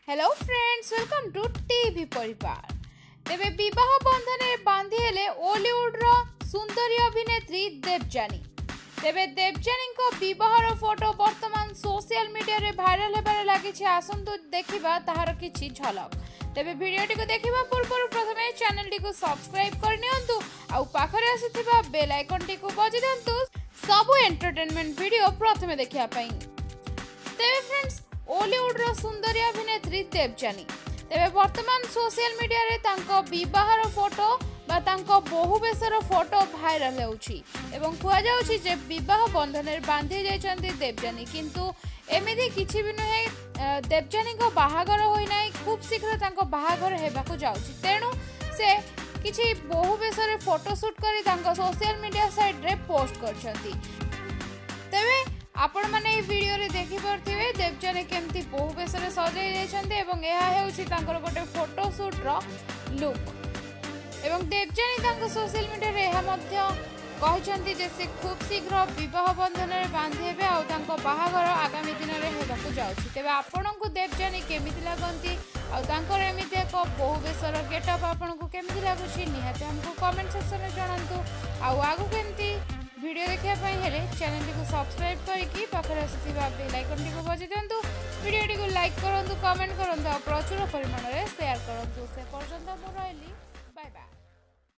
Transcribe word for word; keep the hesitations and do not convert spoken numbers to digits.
Hello friends, welcome to TV परिवार। तेबे विवाह बंधन में बांधी हेले ओलीवुड रो सुंदरी अभिनेत्री देवजानी। तेबे देवजानी को विवाहर फोटो वर्तमान सोशल मीडिया रे भाइराल हेबारे लागिछि। आसंतु देखिबा ताहार किछि झलक। तेबे वीडियोटी को देखिबा पूर्व प्रथमे चैनल टी को सब्सक्राइब कर नियंतु आउ पाखरे आसीथिबा बेल आइकन टी को बजि दियंतु सब एंटरटेनमेंट वीडियो प्रथमे देखिया पई। तेबे फ्रेंड्स, ओलीवुड रो सुंदरी अभिनेत्री देवजानी तेबे वर्तमान सोशल मीडिया रे तांको विवाहर फोटो बा तांको बहु बेसर फोटो भाइराल होउछि एवं कुआ जाउछि जे विवाह बंधन रे बांधी जाइछन्ती देवजानी। किंतु एमिति किछि भी नहे, देवजानी को बाहागर होई नै, खूब शीघ्र तांको बाहागर हेबाकू जाउछि। तेणु से किछि बहु बेसर फोटो शूट करी तांको सोशल मीडिया साइट रे पोस्ट करछन्ती। तेबे आपण माने ए वीडियो रे देखि परथिबे देवजानी केमती बहु बेसरे सजाई जाइछन्ते एवं एहा हेउछि तांकर गोटे फोटो शूट रो लुक। एवं देवजानी तांको सोशल मीडिया रे एहा मध्य कहिछन्ती जे से खूब शीघ्र विवाह बंधन रे बांधी हेबे आ तांको बाहागर आगामी दिन रे हेबाकू जाउछि। तेबे आपणकू देवजानी केमिति लागंती आ तांकर एमिति एक बहु बेसर गेटअप आपणकू केमिति लागुछि निहाते हमकू कमेंट सेक्शन रे जणांतु। आ आगु केमिति वीडियो देखिया पई हेले चैनल को सब्सक्राइब करके पाखरे आसीथिबा बेल आइकन को बजि दियंतु। वीडियो को लाइक करंतु, कमेंट करंतु और प्रचुर परिमाण रे शेयर करंतु। से पर्यंत मु रहली, बाय बाय।